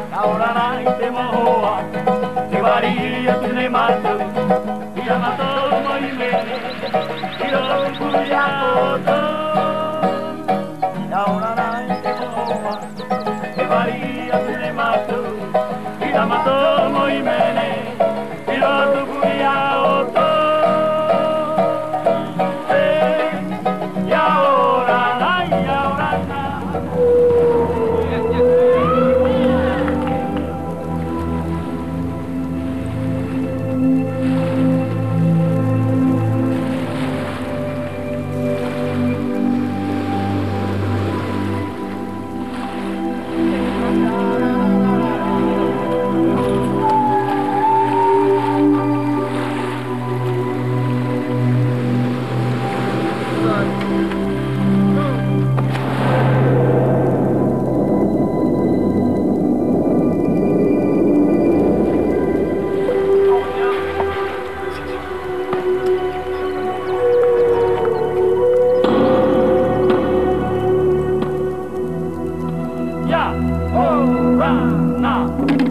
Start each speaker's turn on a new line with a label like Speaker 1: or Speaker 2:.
Speaker 1: ahora naite moa, te varía tu nemato, y la mató muy bien, y lo cuyato. Ahora naite moa, te varía tu nemato, y la mató muy bien, y lo cuyato. Y ahora na. Yeah, oh, run, now.